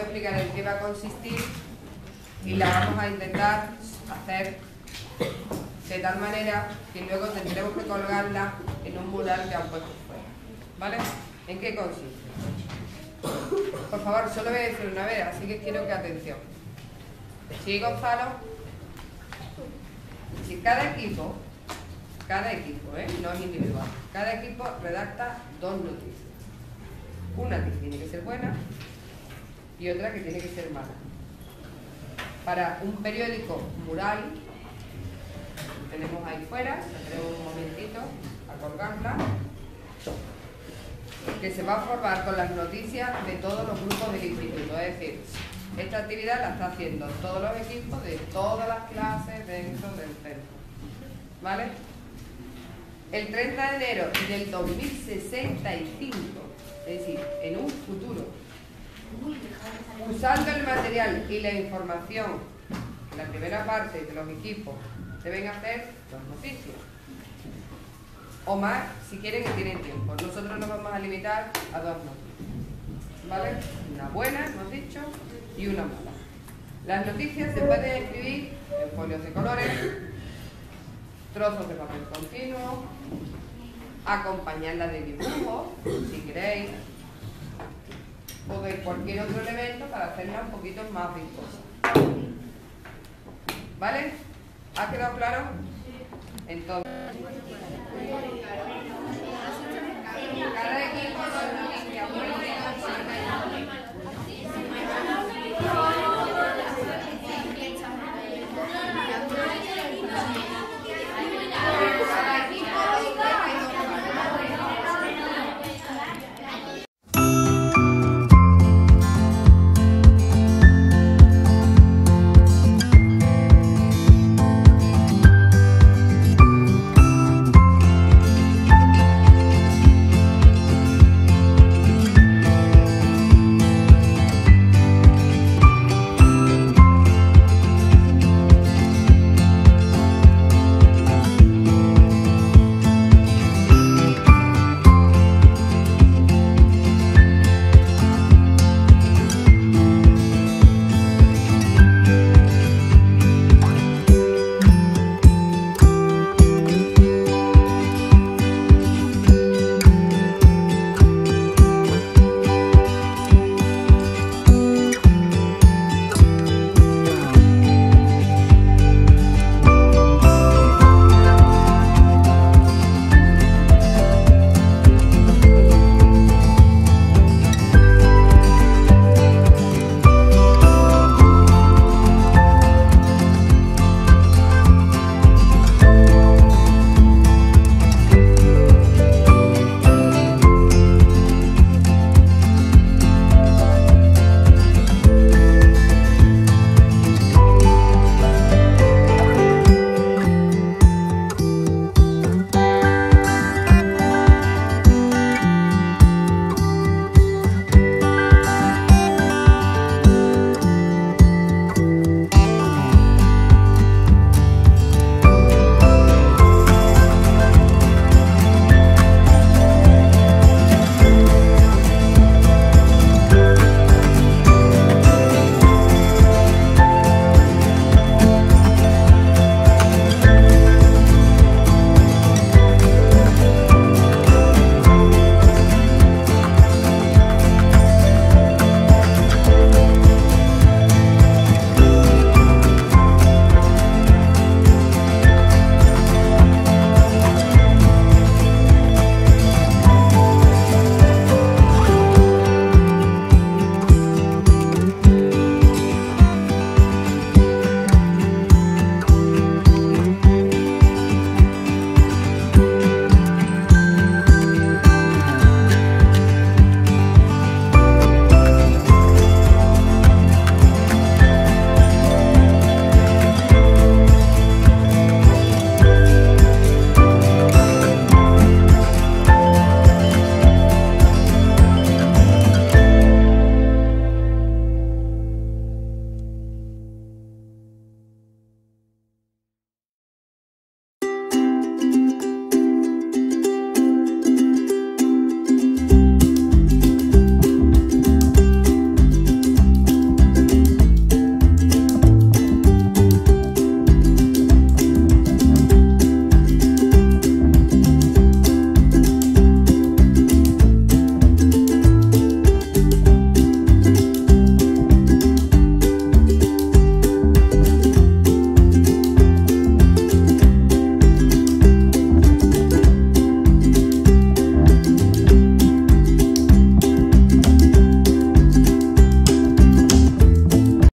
explicar en qué va a consistir y la vamos a intentar hacer de tal manera que luego tendremos que colgarla en un mural que han puesto fuera. ¿Vale? ¿En qué consiste? Por favor, solo voy a decir una vez, así que quiero que atención. Sí, Gonzalo. Si cada equipo, no es individual, cada equipo redacta dos noticias. Una que tiene que ser buena y otra que tiene que ser mala. Para un periódico mural, tenemos ahí fuera, tenemos un momentito a colgarla, que se va a formar con las noticias de todos los grupos del instituto. Es decir, esta actividad la está haciendo todos los equipos de todas las clases dentro del centro. ¿Vale? El 30 de enero del 2065, es decir, en un futuro, usando el material y la información, la primera parte de los equipos deben hacer dos noticias. O más, si quieren y tienen tiempo. Nosotros nos vamos a limitar a dos noticias. ¿Vale? Una buena, hemos dicho, y una mala. Las noticias se pueden escribir en folios de colores, trozos de papel continuo, acompañarla de dibujos, si queréis, o de cualquier otro elemento para hacerla un poquito más vistosa. ¿Vale? ¿Ha quedado claro? Entonces, cada equipo